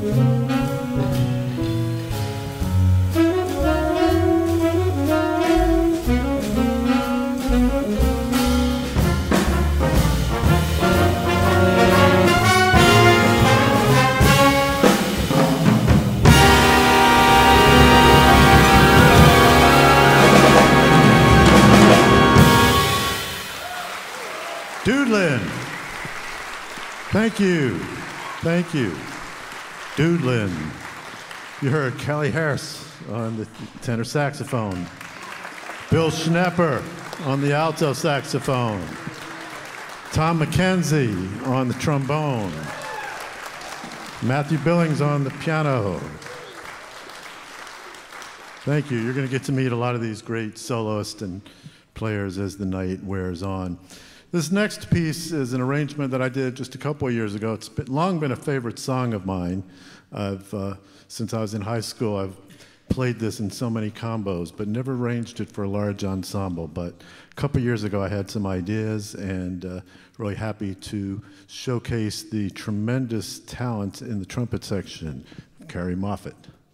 Doodlin. Thank you. Thank you. Doodlin. You heard Kelly Harris on the tenor saxophone. Bill Schnepper on the alto saxophone. Tom McKenzie on the trombone. Matthew Billings on the piano. Thank you. You're going to get to meet a lot of these great soloists and players as the night wears on. This next piece is an arrangement that I did just a couple of years ago. It's long been a favorite song of mine. Since I was in high school, I've played this in so many combos, but never arranged it for a large ensemble. But a couple of years ago, I had some ideas, and really happy to showcase the tremendous talent in the trumpet section, Carrie Moffett.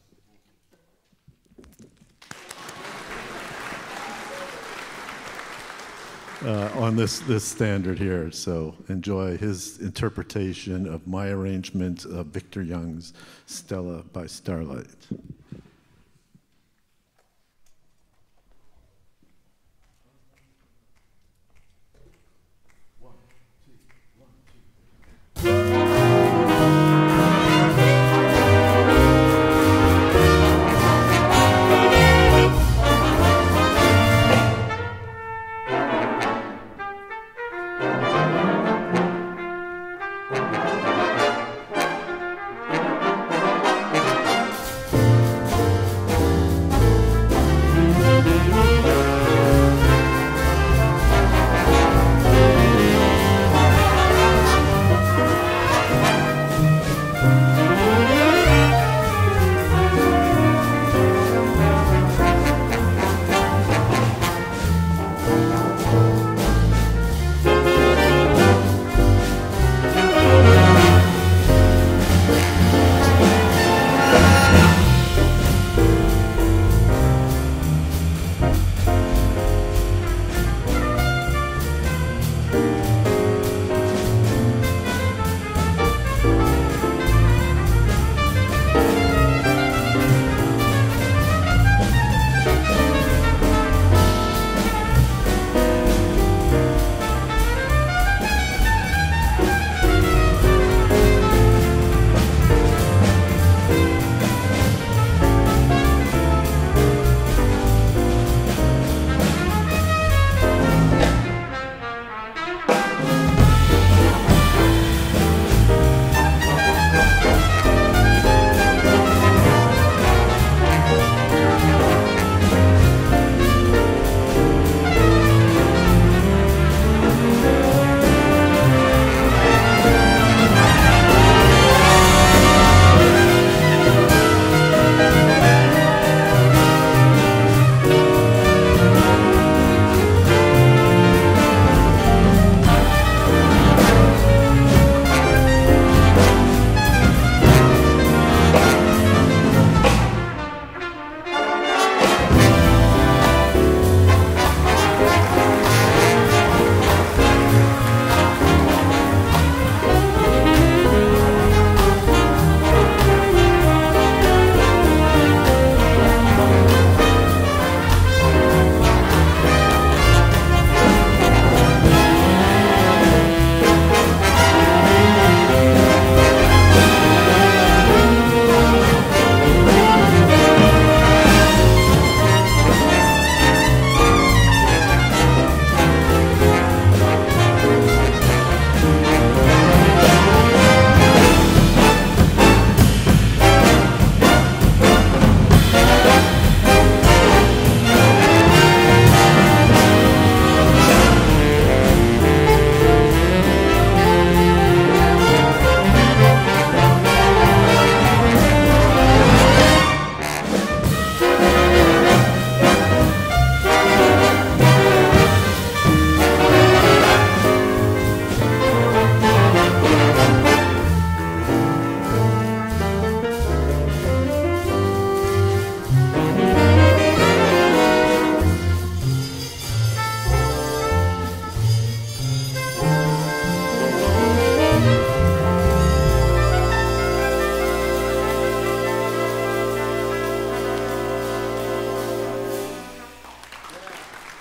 On this standard here, so enjoy his interpretation of my arrangement of Victor Young's Stella by Starlight.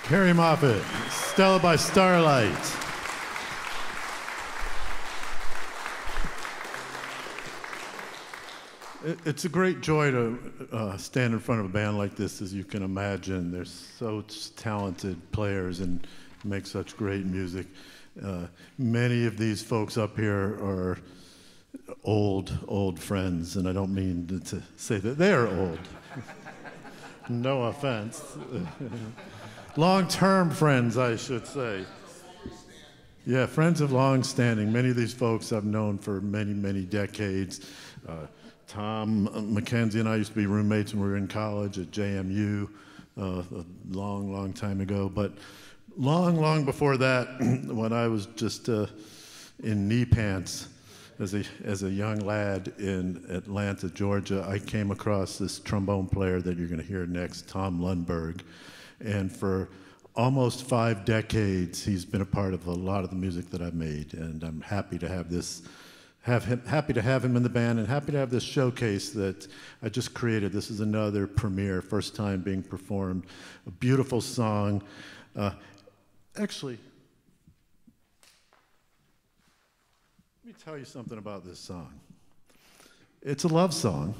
Harry Moffett, Stella by Starlight. It's a great joy to stand in front of a band like this, as you can imagine. They're so talented players and make such great music. Many of these folks up here are old friends, and I don't mean to say that they are old. No offense. Long-term friends, I should say. Yeah, friends of long standing. Many of these folks I've known for many decades. Tom McKenzie and I used to be roommates when we were in college at JMU a long time ago. But long before that, when I was just in knee pants as a young lad in Atlanta, Georgia, I came across this trombone player that you're going to hear next, Tom Lundberg. And for almost 5 decades, he's been a part of a lot of the music that I've made. And I'm happy to have happy to have him in the band, and happy to have this showcase that I just created. This is another premiere, first time being performed. A beautiful song. Actually, let me tell you something about this song. It's a love song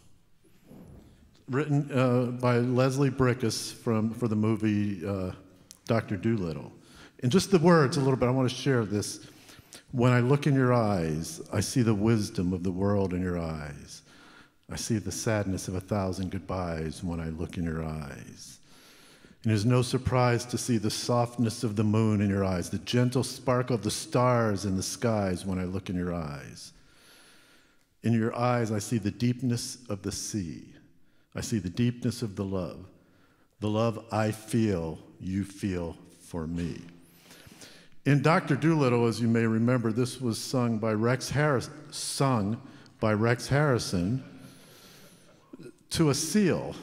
written by Leslie Bricusse for the movie Dr. Dolittle. And just the words a little bit, I want to share this. When I look in your eyes, I see the wisdom of the world in your eyes. I see the sadness of 1,000 goodbyes when I look in your eyes. And it is no surprise to see the softness of the moon in your eyes, the gentle sparkle of the stars in the skies when I look in your eyes. In your eyes, I see the deepness of the sea. I see the deepness of the love I feel, you feel for me. In Dr. Dolittle, as you may remember, this was sung by Rex Harrison to a seal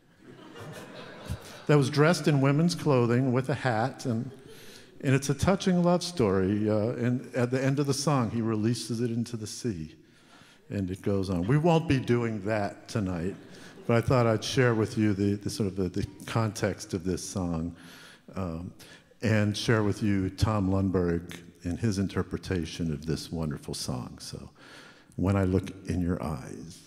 that was dressed in women's clothing with a hat, and it's a touching love story. And at the end of the song, he releases it into the sea, and it goes on. We won't be doing that tonight, but I thought I'd share with you the context of this song. And share with you Tom Lundberg and his interpretation of this wonderful song. So, When I Look in Your Eyes.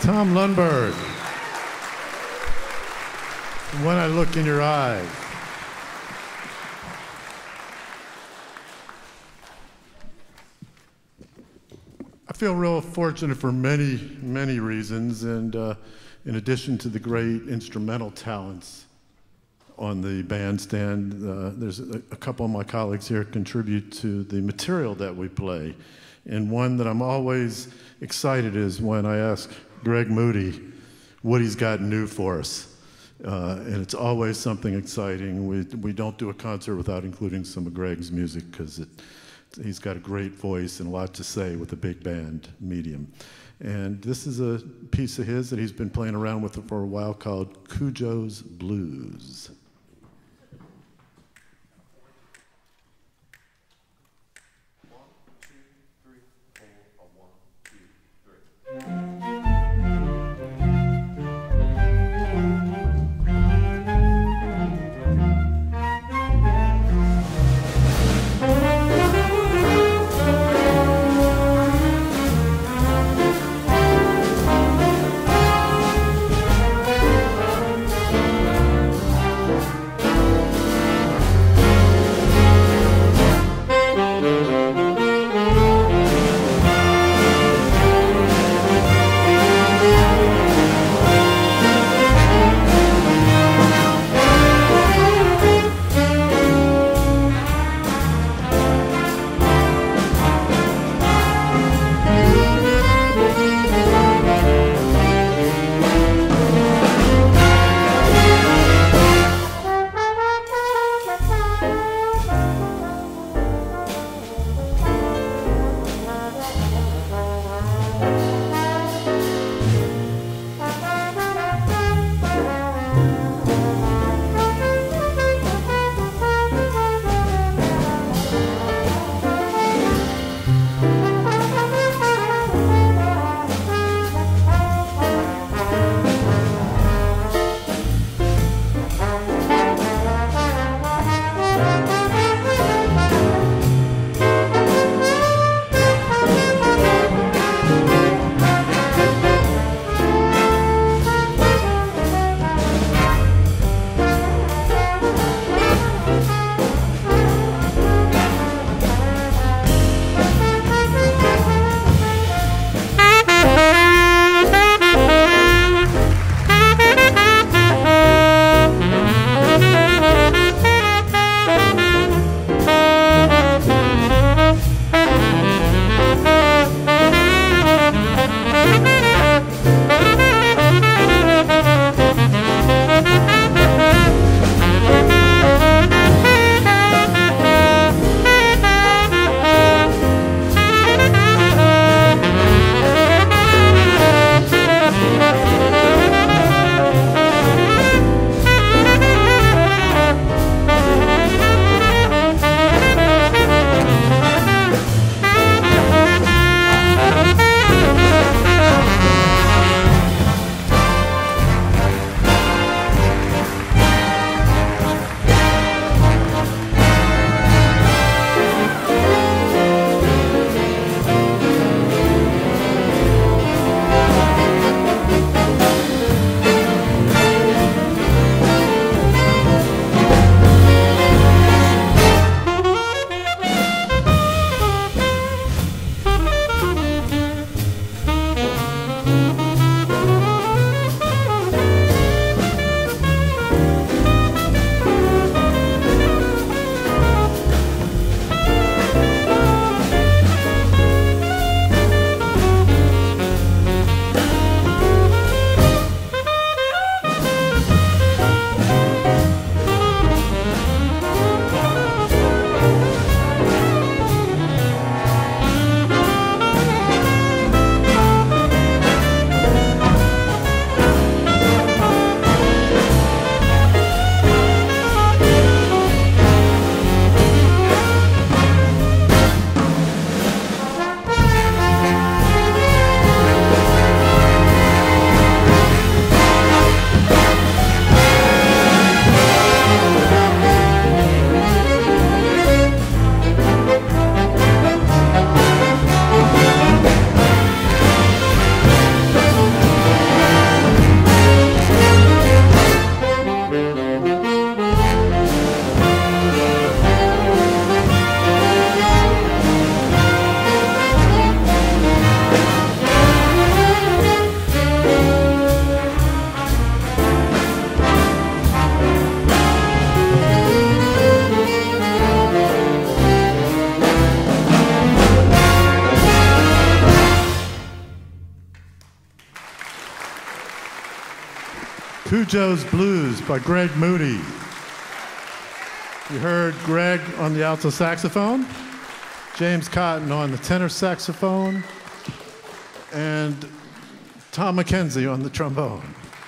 Tom Lundberg. When I Look in Your Eyes. I feel real fortunate for many, many reasons, and in addition to the great instrumental talents on the bandstand, there's a couple of my colleagues here contribute to the material that we play. And one that I'm always excited is when I ask Greg Moody what he's got new for us. And it's always something exciting. We don't do a concert without including some of Greg's music because he's got a great voice and a lot to say with a big band medium. And this is a piece of his that he's been playing around with for a while called Cujo's Blues. Cujo's Blues by Greg Moody. You heard Greg on the alto saxophone, James Cotton on the tenor saxophone, and Tom McKenzie on the trombone.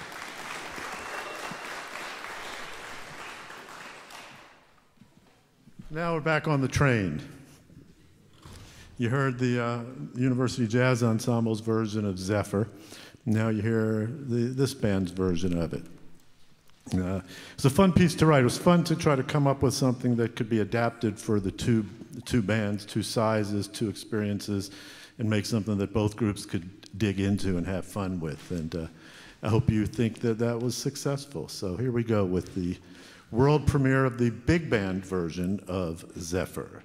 Now we're back on the train. You heard the University Jazz Ensemble's version of Zephyr. Now you hear this band's version of it. It's a fun piece to write. It was fun to try to come up with something that could be adapted for the two bands, two sizes, two experiences, and make something that both groups could dig into and have fun with. And I hope you think that that was successful. So here we go with the world premiere of the big band version of Zephyr.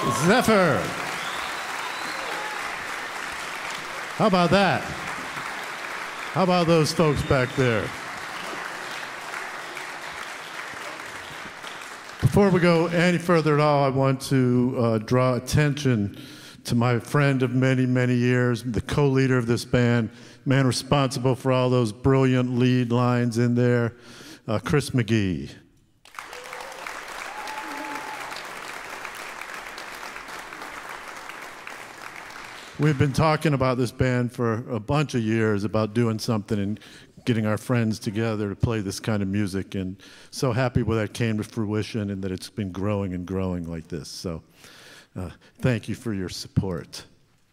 Zephyr. How about that? How about those folks back there? Before we go any further at all, I want to draw attention to my friend of many, many years, the co-leader of this band, man responsible for all those brilliant lead lines in there, Chris McGee. We've been talking about this band for a bunch of years, about doing something and getting our friends together to play this kind of music, and so happy when that came to fruition and that it's been growing and growing like this. So thank you for your support.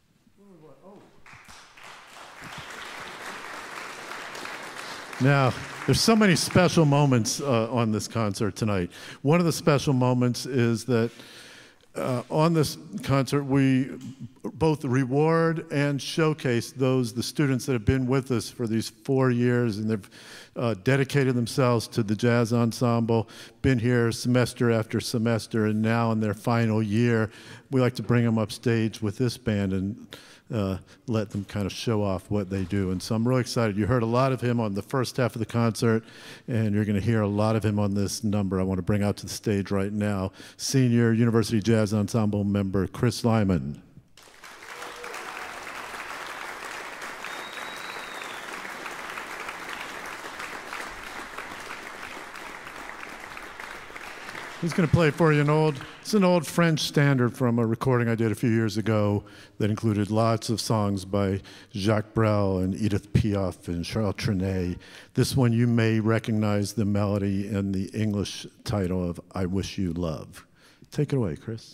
Now, there's so many special moments on this concert tonight. One of the special moments is that on this concert, we both reward and showcase the students that have been with us for these 4 years, and they've dedicated themselves to the jazz ensemble, been here semester after semester, and now in their final year, we like to bring them up stage with this band and let them kind of show off what they do. And so I'm really excited. You heard a lot of him on the first half of the concert, and you're going to hear a lot of him on this number. I want to bring out to the stage right now Senior University Jazz Ensemble member Chris Lyman. He's going to play for you it's an old French standard from a recording I did a few years ago that included lots of songs by Jacques Brel and Edith Piaf and Charles Trenet. This one, you may recognize the melody and the English title of I Wish You Love. Take it away, Chris.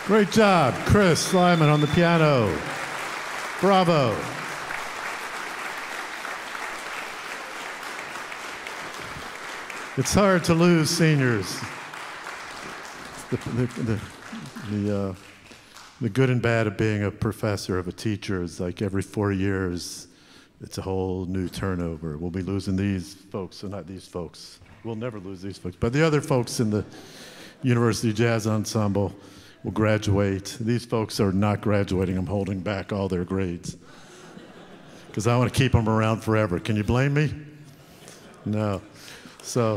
Great job, Chris Lyman on the piano. Bravo. It's hard to lose seniors. The good and bad of being a professor, of a teacher, is like every 4 years, it's a whole new turnover. We'll be losing these folks, so not these folks. We'll never lose these folks. But the other folks in the University Jazz Ensemble will graduate. These folks are not graduating. I'm holding back all their grades because I want to keep them around forever. Can you blame me? No. So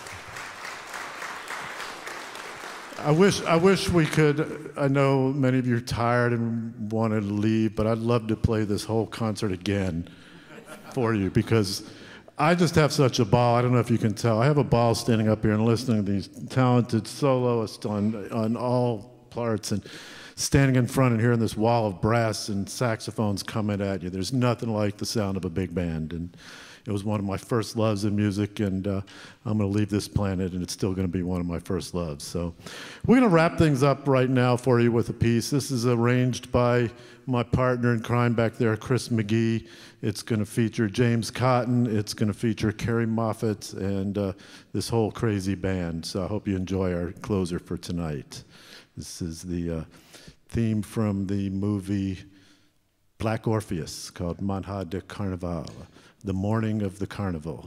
I wish we could. I know many of you are tired and wanted to leave, but I'd love to play this whole concert again for you because I just have such a ball. I don't know if you can tell. I have a ball standing up here and listening to these talented soloists on all parts and standing in front and hearing this wall of brass and saxophones coming at you. There's nothing like the sound of a big band. And it was one of my first loves in music, and I'm going to leave this planet, and it's still going to be one of my first loves. So we're going to wrap things up right now for you with a piece. This is arranged by my partner in crime back there, Chris McGee. It's going to feature James Cotton. It's going to feature Carrie Moffett and this whole crazy band. So I hope you enjoy our closer for tonight. This is the theme from the movie Black Orpheus called Manhã de Carnaval, the morning of the carnival.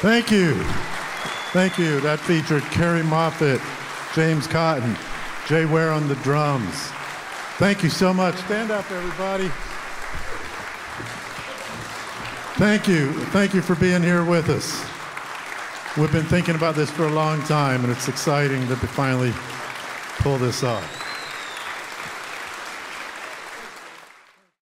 Thank you. Thank you. That featured Kerry Moffitt, James Cotton, Jay Ware on the drums. Thank you so much. Stand up, everybody. Thank you. Thank you for being here with us. We've been thinking about this for a long time, and it's exciting to finally pull this off.